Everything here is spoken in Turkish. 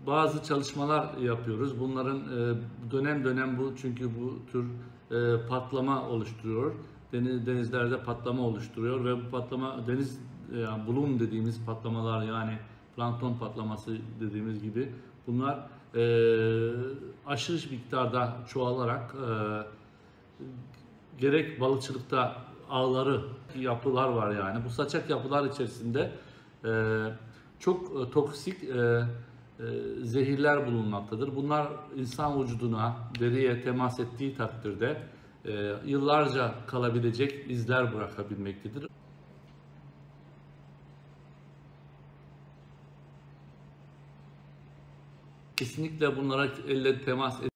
bazı çalışmalar yapıyoruz. Bunların dönem dönem çünkü bu tür patlama oluşturuyor. Denizlerde patlama oluşturuyor ve bu patlama yani bloom dediğimiz patlamalar, yani plankton patlaması dediğimiz gibi, bunlar aşırı miktarda çoğalarak gerek balıkçılıkta ağları, yapılar var yani. Bu saçak yapılar içerisinde çok toksik zehirler bulunmaktadır. Bunlar insan vücuduna, deriye temas ettiği takdirde yıllarca kalabilecek izler bırakabilmektedir. Kesinlikle bunlara elle temas